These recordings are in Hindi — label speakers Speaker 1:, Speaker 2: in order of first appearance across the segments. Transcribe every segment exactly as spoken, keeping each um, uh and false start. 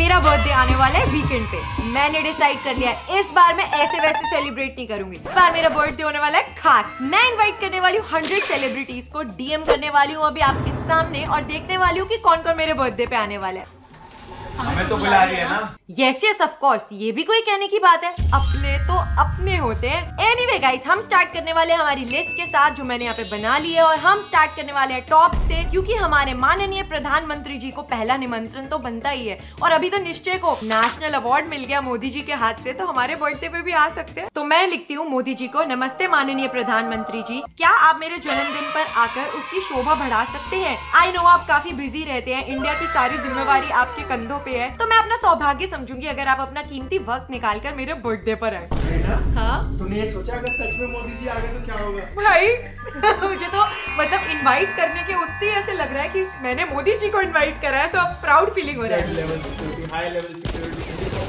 Speaker 1: मेरा बर्थडे आने वाला है वीकेंड पे। मैंने डिसाइड कर लिया है इस बार मैं ऐसे वैसे सेलिब्रेट नहीं करूंगी। इस बार मेरा बर्थडे होने वाला है खास। मैं इनवाइट करने वाली हूँ हंड्रेड सेलिब्रिटीज को, डीएम करने वाली हूँ अभी आपके सामने और देखने वाली हूँ कि कौन कौन मेरे बर्थडे पे आने वाला है।
Speaker 2: हमें तो बुला रही है ना?
Speaker 1: यस यस ऑफ कोर्स, ये भी कोई कहने की बात है, अपने तो अपने होते हैं। एनीवे गाइस, हम स्टार्ट करने वाले हैं हमारी लिस्ट के साथ जो मैंने यहाँ पे बना ली है और हम स्टार्ट करने वाले हैं टॉप से, क्योंकि हमारे माननीय प्रधानमंत्री जी को पहला निमंत्रण तो बनता ही है और अभी तो निश्चय को नेशनल अवार्ड मिल गया मोदी जी के हाथ से, तो हमारे बर्थडे पे भी आ सकते हैं। तो मैं लिखती हूँ मोदी जी को, नमस्ते माननीय प्रधानमंत्री जी, क्या आप मेरे जन्मदिन पर आकर उसकी शोभा बढ़ा सकते हैं? आई नो आप काफी बिजी रहते हैं, इंडिया की सारी जिम्मेवारी आपके कंधों पे है, तो मैं अपना सौभाग्य समझूंगी अगर आप अपना कीमती वक्त निकालकर मेरे बर्थडे पर आए। हाँ?
Speaker 2: तूने ये सोचा अगर सच में मोदी जी आ गए तो क्या होगा?
Speaker 1: भाई मुझे तो मतलब इन्वाइट करने के उससे ऐसे लग रहा है कि मैंने मोदी जी को इन्वाइट करा है, तो प्राउड फीलिंग हो रहा है।
Speaker 2: Level security, high level security.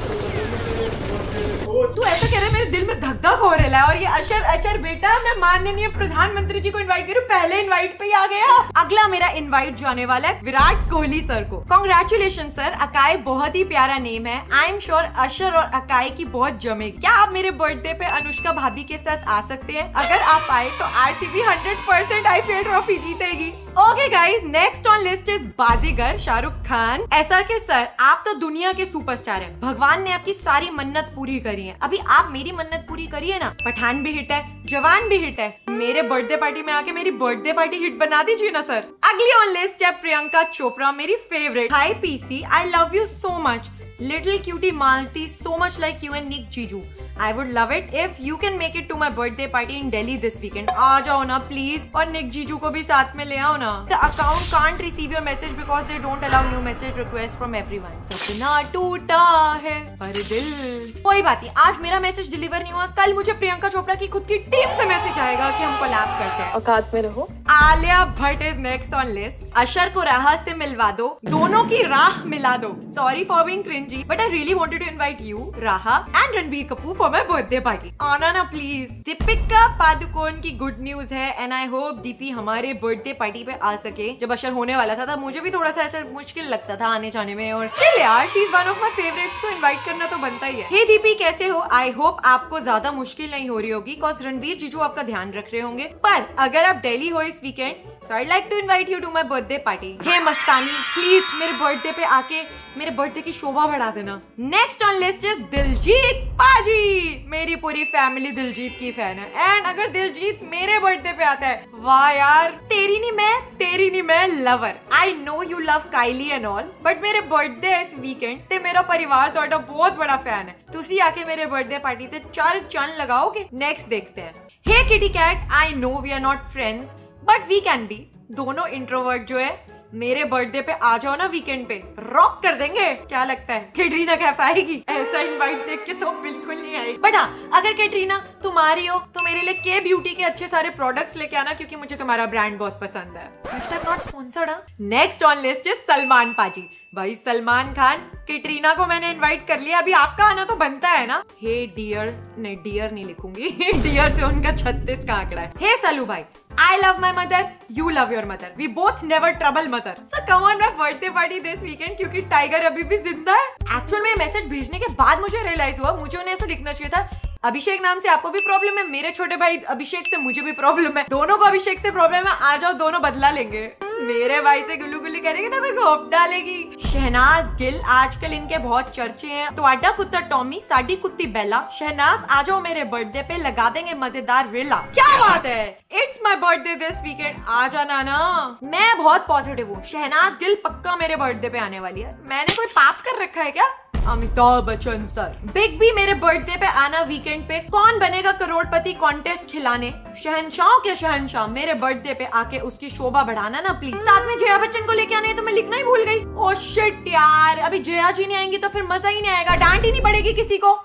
Speaker 1: तू ऐसा कह रहा है मेरे दिल में धक धक हो रहा है। और ये अशर अशर बेटा, मैं माननीय प्रधानमंत्री जी को इनवाइट करूं, पहले इनवाइट पे ही आ गया। अगला मेरा इनवाइट जाने वाला है विराट कोहली सर को। कांग्रेचुलेशन सर, अकाई बहुत ही प्यारा नेम है। आई एम श्योर अशर और अकाई की बहुत जमेगी। क्या आप मेरे बर्थडे पे अनुष्का भाभी के साथ आ सकते हैं? अगर आप आए तो RCB hundred percent IPL trophy जीतेगी। Okay guys, next on list is Baazigar Shahrukh Khan. ऐसा के सर, आप तो दुनिया के सुपरस्टार हैं, भगवान ने आपकी सारी मन्नत पूरी करी है। अभी आप मेरी मन्नत पूरी करिए ना, पठान भी हिट है, जवान भी हिट है, मेरे बर्थडे पार्टी में आके मेरी बर्थडे पार्टी हिट बना दीजिए ना सर। अगली ऑन लिस्ट है प्रियंका चोपड़ा, मेरी favourite. Hi PC, I love you so much, little cutie Malti, so much like you and Nick जीजू। I would love it if you can make it to my birthday party in Delhi this weekend. आ जाओ ना प्लीज, और निक जीजू को भी साथ में ले आओ ना। The account can't receive your message because they don't allow new message requests from everyone. सपना टूटा है पर दिल। कोई बात नहीं, आज मेरा मैसेज डिलीवर नहीं हुआ, कल मुझे प्रियंका चोपड़ा की खुद की टीम से मैसेज आएगा कि हम कोलैब करते हैं।
Speaker 3: औकात में रहो।
Speaker 1: Alia Bhatt is next on list. अशर को राह से मिलवा दो, दोनों की राह मिला दो। Sorry for being cringy but I really wanted to invite you, Raha and Ranbir Kapoor for my birthday party. आना ना प्लीज। दीपिका पादुकोण की गुड न्यूज है एंड आई होप दीपी हमारे बर्थडे पार्टी पे आ सके। जब अशर होने वाला था, था मुझे भी थोड़ा सा ऐसा मुश्किल लगता था आने जाने में, और स्टिल यार she is one of my favourites, तो इनवाइट करना तो बनता ही है। हे दीपी, कैसे हो? आई होप आपको ज्यादा मुश्किल नहीं हो रही होगी कॉज रणबीर जीजू आपका ध्यान रख रहे होंगे, पर अगर आप दिल्ली हो इस weekend so I'd like to invite you to my birthday party. Hey Mastani, please मेरे बर्थडे पे आके मेरे बर्थडे की शोभा बढ़ा देना। Next on list is Diljit पाजी। मेरी पूरी फैमिली दिलजीत की फैन है एंड अगर दिलजीत मेरे बर्थडे पे आता है, वाह यार, तेरी नहीं मैं तेरी नहीं मैं lover. I know you love Kylie and all but मेरे बर्थडे इस वीकेंड ते मेरा परिवार ਤੁਹਾਡਾ बहुत बड़ा फैन है। तुसी आके मेरे बर्थडे पार्टी ते चार चंद लगाओगे? नेक्स्ट देखते हैं। Hey kitty cat, I know we are not friends but we can be. दोनों इंट्रोवर्ट जो है, मेरे बर्थडे पे आ जाओ ना वीकेंड पे, रॉक कर देंगे। क्या लगता है कैटरीना कैफ आएगी? ऐसा इनवाइट देख के तो बिल्कुल नहीं आएगी, बट हाँ अगर कैटरीना तुम आ रही हो तो मेरे लिए के ब्यूटी के अच्छे सारे प्रोडक्ट्स लेके आना, क्योंकि मुझे तुम्हारा ब्रांड बहुत पसंद है। Hashtag not sponsored. Next on list है सलमान पाजी। भाई सलमान खान, कैटरीना को मैंने इनवाइट कर लिया, अभी आपका आना तो बनता है ना। हे डियर, नहीं डियर नहीं लिखूंगी डियर से उनका छत्तीस का आंकड़ा है। हे सलू भाई, I love my mother, you love your mother. We both never trouble mother. So come on my birthday party this weekend, क्योंकि टाइगर अभी भी जिंदा है। एक्चुअल में मैसेज भेजने के बाद मुझे रियलाइज हुआ, मुझे उन्हें ऐसा लिखना चाहिए था, अभिषेक नाम से आपको भी प्रॉब्लम है, मेरे छोटे भाई अभिषेक से मुझे भी प्रॉब्लम है, दोनों को अभिषेक से प्रॉब्लम है, आ जाओ दोनों बदला लेंगे। मेरे भाई से गुल्लू गुल्ली करेंगे ना तो घोप डालेगी। शहनाज गिल, आजकल इनके बहुत चर्चे हैं। तो आडा कुत्ता टॉमी, साडी कुत्ती बेला। शहनाज आ जाओ मेरे बर्थडे पे, लगा देंगे मजेदार रिला। क्या बात है, it's my birthday this weekend, आ जाना ना। मैं बहुत पॉजिटिव हूँ, शहनाज गिल पक्का मेरे बर्थडे पे आने वाली है। मैंने कोई पाप कर रखा है क्या? Amitabh Bachchan sir. Big B, मेरे बर्थडे पे आना वीकेंड पे। कौन बनेगा करोड़पति कॉन्टेस्ट खिलाने? शहनशाह के शहनशाह, मेरे बर्थडे पे आके उसकी शोभा बढ़ाना ना प्लीज। साथ में जया बच्चन को लेके आने, तो मैं लिखना ही भूल गई। ओह शिट यार, अभी जया जी नहीं आएंगी तो फिर मजा ही नहीं आएगा, डांट ही नहीं पड़ेगी किसी को।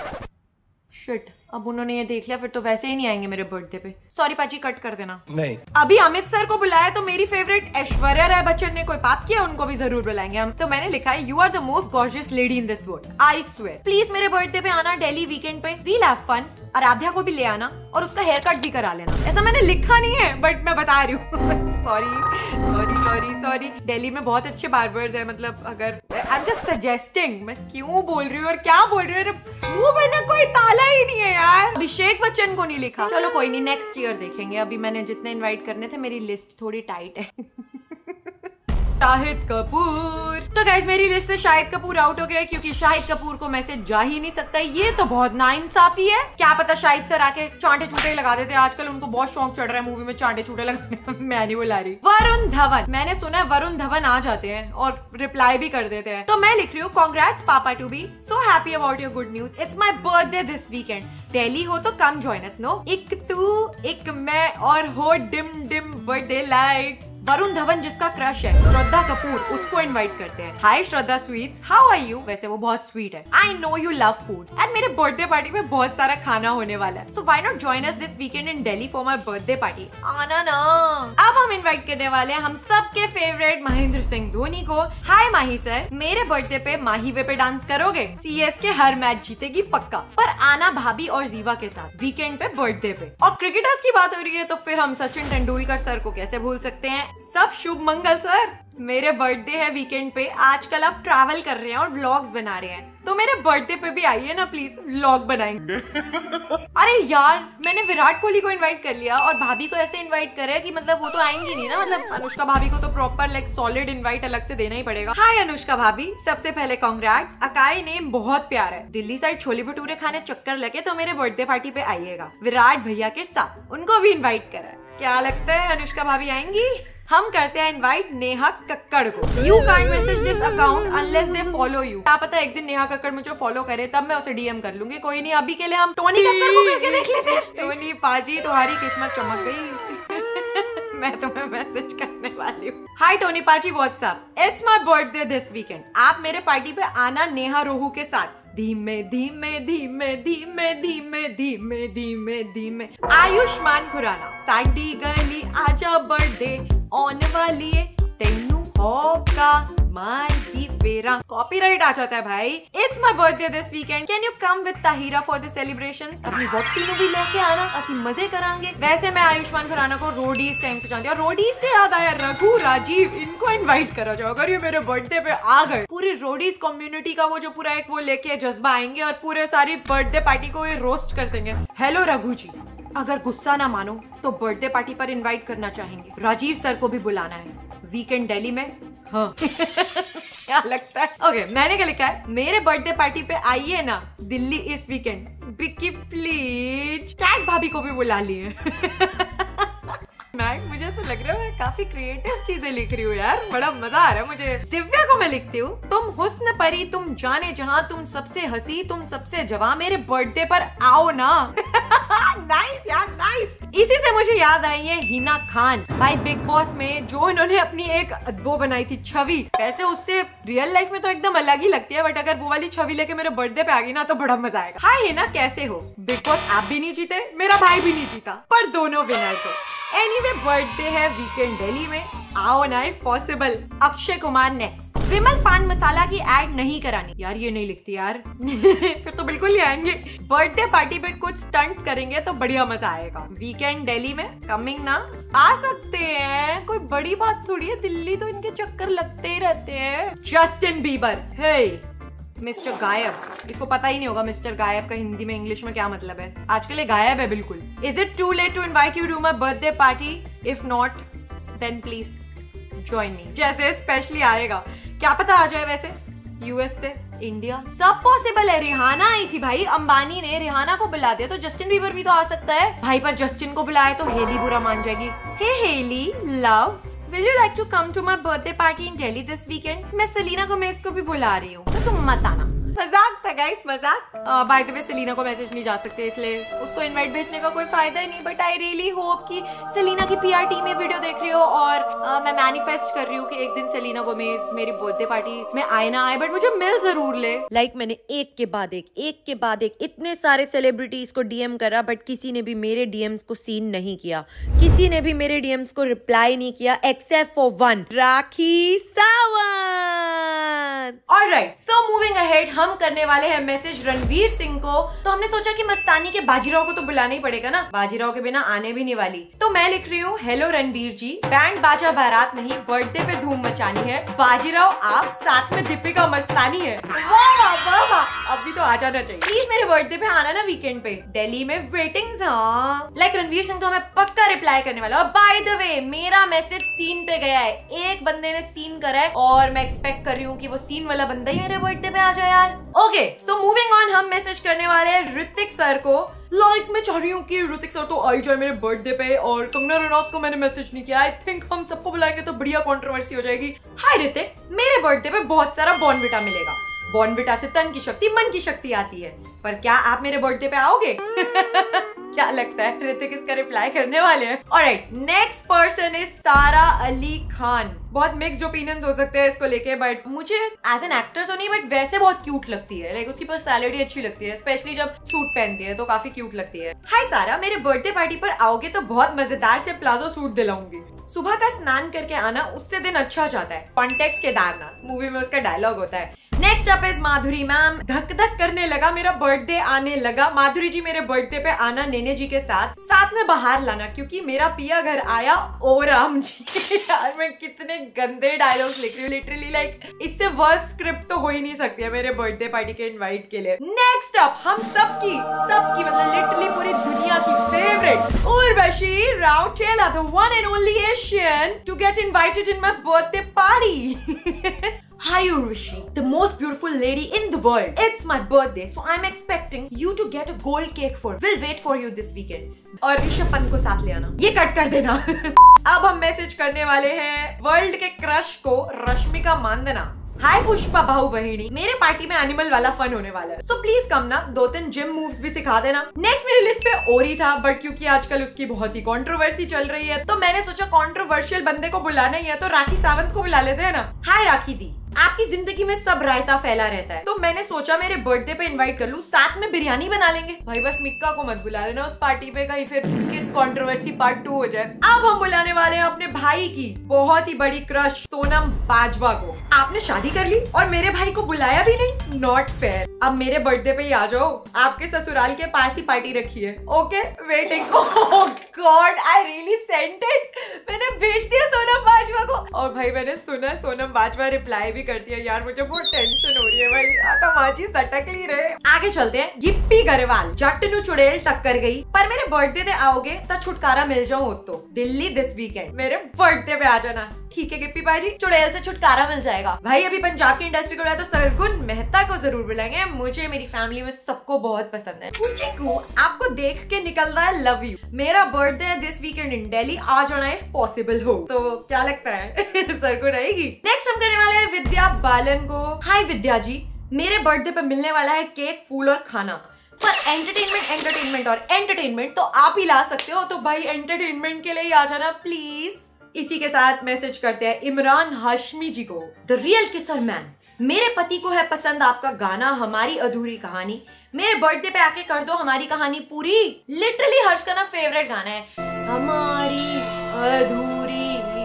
Speaker 1: शिट, अब उन्होंने ये देख लिया, फिर तो वैसे ही नहीं आएंगे मेरे बर्थडे पे। सॉरी पाजी, कट कर देना।
Speaker 2: नहीं,
Speaker 1: अभी अमित सर को बुलाया तो मेरी फेवरेट ऐश्वर्या राय बच्चन ने कोई पाप किया, उनको भी जरूर बुलाएंगे हम। तो मैंने लिखा है, you are the most gorgeous lady in this world, I swear. Please मेरे बर्थडे पे आना दिल्ली वीकेंड पे, वील हैव फन। आराध्या को भी ले आना और उसका हेयर कट भी करा लेना। ऐसा मैंने लिखा नहीं है बट मैं बता रही हूँ। Sorry sorry sorry sorry. Delhi में बहुत अच्छे बार्बर्स है, मतलब अगर आई एम जस्ट सजेस्टिंग। मैं क्यों बोल रही हूँ और क्या बोल रही हूँ, मुंह में ना कोई ताला ही नहीं है यार। अभिषेक बच्चन को नहीं लिखा। चलो कोई नहीं, नेक्स्ट ईयर देखेंगे। अभी मैंने जितने इनवाइट करने थे, मेरी लिस्ट थोड़ी टाइट है। शाहिद कपूर। तो गाइस मेरी लिस्ट से शाहिद कपूर आउट हो गया क्योंकि शाहिद कपूर को मैसेज जा ही नहीं सकता। ये तो बहुत नाइंसाफी है। क्या पता शाहिद सर आके चांटे चूटे लगा देते। आजकल उनको बहुत शौक चढ़ रहा है मूवी में चांटे चूटे लगाने। मैं नहीं बुला रही। वरुण धवन, मैंने सुना है वरुण धवन आ जाते हैं और रिप्लाई भी कर देते हैं। तो मैं लिख रही हूँ, कांग्रेट्स पापा to be so happy about your good news. It's my birthday this weekend. Delhi हो तो कम जॉइन अस। नो, एक तू एक मैं और हो dim dim birthday lights. Varun Dhawan जिसका क्रश है श्रद्धा कपूर, उसको इनवाइट करते हैं। Hi Shraddha sweets, how are you? वैसे वो बहुत स्वीट है। I know you love food and मेरे बर्थडे पार्टी में बहुत सारा खाना होने वाला है। So why not join us this weekend in Delhi for my birthday party. आना ना। अब हम इनवाइट करने वाले हैं हम सबके फेवरेट महेंद्र सिंह धोनी को। हाय माही सर, मेरे बर्थडे पे माही वे पे डांस करोगे? सीएसके हर मैच जीतेगी पक्का, पर आना भाभी और जीवा के साथ वीकेंड पे बर्थडे पे। और क्रिकेटर्स की बात हो रही है तो फिर हम सचिन तेंदुलकर सर को कैसे भूल सकते हैं। सब शुभ मंगल सर। मेरे बर्थडे है वीकेंड पे। आजकल आप ट्रैवल कर रहे हैं और व्लॉग्स बना रहे हैं, तो मेरे बर्थडे पे भी आइए ना प्लीज, व्लॉग बनाएंगे। अरे यार, मैंने विराट कोहली को इनवाइट कर लिया और भाभी को ऐसे इनवाइट करे कि मतलब वो तो आएंगी नहीं ना। मतलब अनुष्का भाभी को तो प्रॉपर लाइक सॉलिड इनवाइट अलग से देना ही पड़ेगा। हाय अनुष्का भाभी, सबसे पहले कांग्रेट्स। अकाई नेम बहुत प्यार है। दिल्ली साइड छोले भटूरे खाने चक्कर लगे तो मेरे बर्थडे पार्टी पे आइएगा विराट भैया के साथ। उनको भी इन्वाइट करा है। क्या लगता है अनुष्का भाभी आएंगी? हम करते हैं इनवाइट नेहा कक्कड़ को। You can't message this account unless they follow you. क्या पता एक दिन नेहा कक्कड़ मुझे फॉलो करे, तब मैं उसे डीएम कर लूंगी। कोई नहीं, अभी के लिए हम टोनी कक्कड़ को करके देख लेते हैं। टोनी पाजी, तुम्हारी किस्मत चमक गई। मैं तुम्हें मैसेज करने वाली हूँ। Hi Tony paaji, what's up. It's my birthday this weekend. आप मेरे पार्टी पे आना नेहा रोहू के साथ। धीमे धीमे धीमे धीमे धीमे धीमे धीमे धीमे। आयुष्मान खुराना, साडी गली आजा बर्थडे ऑन वाली है, तेनू होगा मार दी फेरा। कॉपीराइट आ जाता है भाई। It's my birthday this weekend, can you come with Tahira for the celebrations? अपनी वोटी नु भी लेके आना, असि मजे करांगे। वैसे मैं आयुष्मान खुराना को रोडीज टाइम से जानती हूँ। और रोडीज से याद आया, रघु राजीव, इनको इनवाइट करा जाओ। अगर ये मेरे बर्थडे पे आ गए, पूरी रोडीज कम्युनिटी का वो जो पूरा एक वो लेके जज्बा आएंगे और पूरे सारी बर्थडे पार्टी को ये रोस्ट कर देंगे। हेलो रघु जी, अगर गुस्सा ना मानो तो बर्थडे पार्टी पर इनवाइट करना चाहेंगे। राजीव सर को भी बुलाना है वीकेंड दिल्ली में। हाँ। क्या लगता है? ओके okay, मैंने क्या लिखा है, मेरे बर्थडे पार्टी पे आइए ना दिल्ली इस वीकेंड। विक्की प्लीज। कैट भाभी को भी बुला लिए। मैं मुझे ऐसा लग रहा है मैं काफी क्रिएटिव चीजें लिख रही हूँ यार, बड़ा मजा आ रहा है मुझे। दिव्या को मैं लिखती हूँ, तुम हुस्न परी, तुम जाने जहां, तुम सबसे हंसी, तुम सबसे जवां, मेरे बर्थडे पर आओ ना। नाइस यार, नाइस। इसी से मुझे याद आई है हिना खान भाई, बिग बॉस में जो इन्होंने अपनी एक वो बनाई थी छवि। वैसे उससे रियल लाइफ में तो एकदम अलग ही लगती है, बट अगर वो वाली छवि लेके मेरे बर्थडे पे आ गई ना तो बड़ा मजा आएगा। हाय हिना, कैसे हो? बिग बॉस आप भी नहीं जीते, मेरा भाई भी नहीं जीता, पर दोनों विनर्स हो। एनीवे बर्थडे है वीकेंड दिल्ली में, आओ ना if possible. Akshay Kumar next. Vimal पान मसाला की एड नहीं करानी। यार ये नहीं लिखती यार। फिर तो बिल्कुल नहीं आएंगे। बर्थडे पार्टी पे कुछ स्टंट्स करेंगे तो बढ़िया मजा आएगा। वीकेंड दिल्ली में कमिंग ना, आ सकते हैं, कोई बड़ी बात थोड़ी है। दिल्ली तो इनके चक्कर लगते ही रहते हैं। जस्टिन बीबर, हे मिस्टर गायब, इसको पता ही नहीं होगा मिस्टर गायब का हिंदी में इंग्लिश में क्या मतलब है। आजकल ये गायब है बिल्कुल। Is it too late to invite you to my birthday party? If not then please join me. जैसे स्पेशली आएगा, क्या पता आ जाए। वैसे यूएस से, इंडिया, सब पॉसिबल है। रिहाना आई थी भाई, अंबानी ने रिहाना को बुला दिया, तो जस्टिन बीबर भी तो आ सकता है भाई। पर जस्टिन को बुलाए तो हेली बुरा मान जाएगी। Hey Hailey love, Will you like to come to my birthday party in Delhi this weekend? मैं सेलिना गोमेज को भी बुला रही हूँ, तो तुम मत आना। मजाक था गाइस, मजाक। बाय द वे सेलिना को मैसेज नहीं जा सकते, इसलिए उसको इनवाइट भेजने का कोई फायदा ही नहीं। बट आई रियली होप कि सेलिना की पीआर टीम में वीडियो देख रही हो और uh, मैं मैनिफेस्ट कर रही हूँ कि एक दिन सेलिना गोमेज मेरी बर्थडे पार्टी में आए ना आए, बट मुझे मिल जरूर ले। लाइक like, मैंने एक के बाद एक एक के बाद एक इतने सारे सेलिब्रिटीज को डीएम करा, बट किसी ने भी मेरे डीएम्स को सीन नहीं किया, किसी ने भी मेरे डीएम्स को रिप्लाई नहीं किया, except for one, Rakhi Sawant. मत। ऑलराइट, सो मूविंग अहेड, हम करने वाले हैं मैसेज रणवीर सिंह को। तो हमने सोचा कि मस्तानी के बाजीराव को तो बुलाना ही पड़ेगा ना, बाजीराव के बिना आने भी नहीं वाली। तो मैं लिख रही हूँ, हेलो रणवीर जी, बैंड बाजा बारात नहीं, बर्थडे पे धूम मचानी है। बाजीराव आप, साथ में दीपिका मस्तानी है। वाह वाह वाह वाह, अभी तो आ जाना चाहिए। प्लीज मेरे बर्थडे पे आना ना वीकेंड पे, दिल्ली में वेटिंग्स। हाँ, लाइक रणवीर सिंह तो हमें पक्का रिप्लाई करने वाला। और बाय द वे, मेरा मैसेज सीन पे गया है, एक बंदे ने सीन करा है और मैं एक्सपेक्ट कर रही हूँ कि वो सीन वाला बंदा ही मेरे बर्थडे पे आ जाए यार। ओके, सो मूविंग ऑन, हम मैसेज करने वाले हैं ऋतिक सर को। लाइक like, मैं चाह रही हूँ कि ऋतिक सर तो आई जाए मेरे बर्थडे पे, और कंगना रनौत को मैंने मैसेज नहीं किया। आई थिंक हम सबको बुलाएंगे तो बढ़िया कंट्रोवर्सी हो जाएगी। हाय ऋतिक, मेरे बर्थडे पे बहुत सारा बॉर्नविटा मिलेगा। बॉर्नविटा से तन की शक्ति, मन की शक्ति आती है, पर क्या आप मेरे बर्थडे पे आओगे? क्या लगता है ऋतिक इसका रिप्लाई करने वाले हैं? ऑलराइट, नेक्स्ट पर्सन इज सारा अली खान। बहुत मिक्स्ड ओपिनियंस हो सकते हैं इसको लेके, बट मुझे एज एन एक्टर तो नहीं, बट वैसे बहुत क्यूट लगती है। लाइक उसकी पर्सनालिटी अच्छी लगती है, स्पेशली जब सूट पहनती है तो काफी क्यूट लगती है। हाय सारा, मेरे बर्थडे पार्टी पर आओगे तो बहुत मजेदार से प्लाजो सूट दिलाऊंगी। सुबह का स्नान करके आना, उससे दिन अच्छा जाता है। कॉन्टेक्स्ट केदारनाथ मूवी में उसका डायलॉग होता है। Next up is Madhuri ma'am. धक धक करने लगा, मेरा बर्थडे आने लगा। माधुरी जी, मेरे बर्थडे पे आना नेने जी के साथ, साथ में बाहर लाना, क्योंकि मेरा पिया घर आया। ओ राम जी। यार मैं कितने गंदे डायलॉग्स लिख रही हूँ लिटरली, लाइक इससे वर्स्ट स्क्रिप्ट तो हो ही नहीं सकती है मेरे बर्थडे पार्टी के इनवाइट के लिए। नेक्स्ट अप, हम सबकी सबकी मतलब लिटरली पूरी दुनिया की favourite Urvashi Rautela, the one and only Asian to get invited in my birthday party. Hi Urvashi, the most beautiful lady in the world. It's my birthday, so I'm expecting you to get a gold cake for. We'll wait for you this weekend. और ऋषभ पंत को साथ ले आना। ये कट कर देना। अब हम मैसेज करने वाले हैं वर्ल्ड के क्रश को, रश्मिका मांदना। हाय पुष्पा भाऊ बहिनी, मेरे पार्टी में एनिमल वाला फन होने वाला है, सो प्लीज कम ना, दो तीन जिम मूव्स भी सिखा देना। नेक्स्ट मेरी लिस्ट पे ओरी था, बट क्योंकि आजकल उसकी बहुत ही कंट्रोवर्सी चल रही है, तो मैंने सोचा कंट्रोवर्शियल बंदे को बुलाना ही है तो राखी सावंत को बुला लेते हैं ना। हाय राखी दी, आपकी जिंदगी में सब रायता फैला रहता है, तो मैंने सोचा मेरे बर्थडे पे इनवाइट कर लूं, साथ में बिरयानी बना लेंगे। भाई बस मिक्का को मत बुला लेना उस पार्टी पे, कहीं फिर किस कंट्रोवर्सी पार्ट टू हो जाए। अब हम बुलाने वाले हैं अपने भाई की बहुत ही बड़ी क्रश सोनम बाजवा को। आपने शादी कर ली और मेरे भाई को बुलाया भी नहीं, नॉट फेयर। अब मेरे बर्थडे पे ही आ जाओ, आपके ससुराल के पास ही पार्टी रखी है। Okay waiting. Oh god, I really sent it. मैंने भेज दिया सोनम बाजवा को, और भाई मैंने सुना सोनम बाजवा रिप्लाई भी करती है। यार मुझे बहुत टेंशन हो रही है भाई, आता माजी सटक ली रहे। आगे चलते हैं। गिप्पी गरेवाल, जट्टनू चुड़ैल टक्कर गई, पर मेरे बर्थडे पे आओगे तो छुटकारा मिल जाओ तो दिल्ली दिस वीकेंड। मेरे बर्थडे पे आ जाना, ठीक है गिप्पी भाई जी, चुड़ैल से छुटकारा मिल जाएगा। भाई अभी पंजाब की इंडस्ट्री को बुलाया तो सरगुन मेहता को जरूर बुलाएंगे। मुझे मेरी फैमिली में सबको बहुत पसंद है। कुचिकू, आपको देख के निकल रहा है लव यू। मेरा बर्थडे है दिस वीकेंड इन दिल्ली, आ जाना इफ पॉसिबल हो। तो क्या लगता है सरगुन रहेगी? नेक्स्ट हम करने वाले हैं विद्या बालन को। हाय विद्या जी, मेरे बर्थडे पे मिलने वाला है केक, फूल और खाना, पर एंटरटेनमेंट एंटरटेनमेंट और एंटरटेनमेंट तो आप ही ला सकते हो, तो भाई एंटरटेनमेंट के लिए ही आ जाना प्लीज। इसी के साथ मैसेज करते हैं इमरान हाशमी जी को। द रियल किसर मैन, मेरे पति को है पसंद आपका गाना हमारी अधूरी कहानी, मेरे बर्थडे पे आके कर दो हमारी कहानी पूरी। लिटरली हर्ष का ना फेवरेट गाना है हमारी अधूरी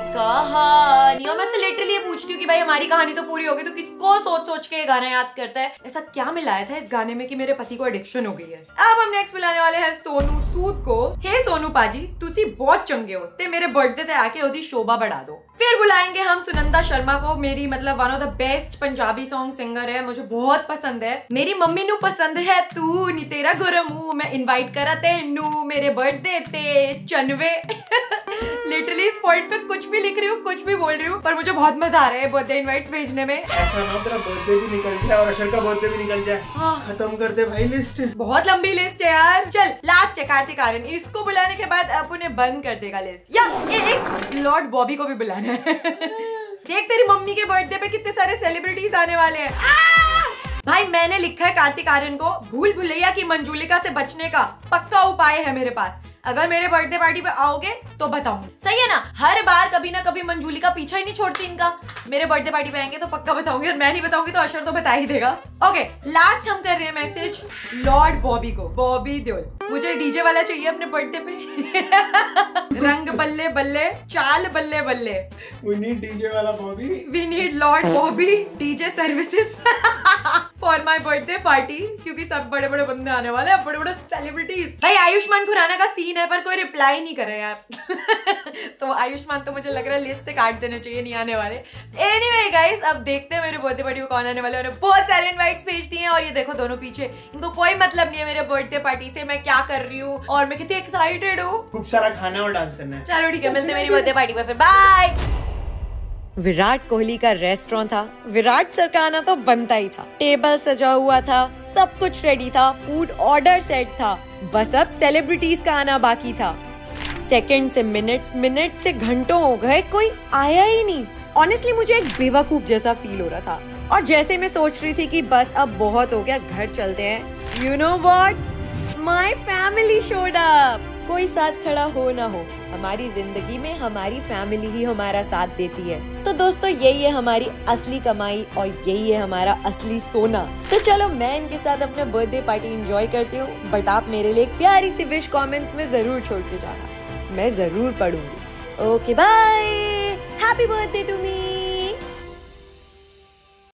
Speaker 1: कहानी, और मैं से लिटरली पूछती हूँ कि भाई हमारी कहानी तो पूरी होगी, तो किसको सोच सोच के ये गाना याद करता है? ऐसा क्या मिलाया था इस गाने में कि मेरे पति को एडिक्शन हो गई है? अब हम नेक्स्ट मिलाने वाले हैं सोनू सूद को। हे सोनू पाजी, तुसी बहुत चंगे हो, ते मेरे बर्थडे पे आके ओदी शोभा बढ़ा दो। फिर बुलाएंगे हम सुनंदा शर्मा को, मेरी मतलब one of the best Punjabi song singer है, मुझे बहुत पसंद है। मेरी मम्मी नू पसंद है तू नी तेरा गुरमू, मैं इनवाइट करा तेनू मेरे बर्थडे ते चनवे। लिटरली इस पॉइंट पे कुछ भी लिख रही हूँ, कुछ भी बोल रही हूँ, पर मुझे बहुत मजा आ रहा है बर्थडे इनवाइट्स भेजने में।
Speaker 2: ऐसा ना तेरा बर्थडे भी निकल जाए और अशर का बर्थडे भी निकल जाए। हाँ। खत्म कर दे भाई लिस्ट, बहुत
Speaker 1: लंबी लिस्ट है यार। चल लास्ट है कार्तिक आर्यन, इसको बुलाने के बाद अब उन्हें बंद कर देगा लिस्ट। या ए, एक लॉर्ड बॉबी को भी बुलाना है। देख तेरी मम्मी के बर्थडे पे कितने सारे सेलिब्रिटीज आने वाले हैं। भाई मैंने लिखा है कार्तिक आर्यन को, भूल भुलैया की मंजूलिका से बचने का पक्का उपाय है मेरे पास। अगर मेरे बर्थडे पार्टी पे आओगे तो बताऊंगी, सही है ना? हर बार कभी ना कभी मंजूली का पीछा ही नहीं छोड़ती इनका। मेरे बर्थडे पार्टी पे आएंगे तो पक्का बताऊंगी, और मैं नहीं बताऊंगी तो अशर तो बता ही देगा। ओके, लास्ट हम कर रहे हैं मैसेज लॉर्ड बॉबी को। बॉबी देओल, मुझे डीजे वाला चाहिए अपने बर्थडे पे। रंग बल्ले बल्ले, चाल बल्ले बल्ले।
Speaker 2: We need डीजे वाला Bobby.
Speaker 1: We need lord Bobby DJ services for my birthday party, क्योंकि सब बड़े बड़े बंदे आने वाले हैं, बड़े बड़े सेलिब्रिटीज। भाई आयुष्मान खुराना का सीन है पर कोई रिप्लाई नहीं करे यार। तो आयुष्मान तो मुझे लग रहा है लिस्ट से काट देने चाहिए, नहीं आने वाले। एनीवे गाइस, अब देखते हैं मेरे बर्थडे पार्टी में कौन आने वाले। उन्होंने बहुत सारे इनवाइट्स भेज दिए हैं, और ये देखो दोनों पीछे, इनको कोई मतलब नहीं है मेरे बर्थडे पार्टी से मैं क्या कर रही हूँ और मैं कितनी एक्साइटेड हूँ।
Speaker 2: खूब सारा खाना और डांस करना है।
Speaker 1: चलो ठीक है, मिलते हैं मेरी बर्थडे पार्टी में फिर, बाय। विराट कोहली का रेस्टोरेंट था, विराट सर का आना तो बनता ही था। टेबल सजा हुआ था, सब कुछ रेडी था, फूड ऑर्डर सेट था, बस अब सेलिब्रिटीज का आना बाकी था। सेकंड से मिनट्स, मिनट से घंटों हो गए, कोई आया ही नहीं। ऑनेस्टली मुझे एक बेवकूफ जैसा फील हो रहा था, और जैसे मैं सोच रही थी कि बस अब बहुत हो गया, घर चलते हैं, you know what, my family showed up. कोई साथ खड़ा हो ना हो, हमारी जिंदगी में हमारी फैमिली ही हमारा साथ देती है। तो दोस्तों, यही है हमारी असली कमाई और यही है हमारा असली सोना। तो चलो, मैं इनके साथ अपने बर्थडे पार्टी एंजॉय करती हूँ, बट आप मेरे लिए एक प्यारी सी विश कमेंट्स में जरूर छोड़ के जाना, मैं जरूर पढ़ूंगी। Okay bye, happy birthday to me.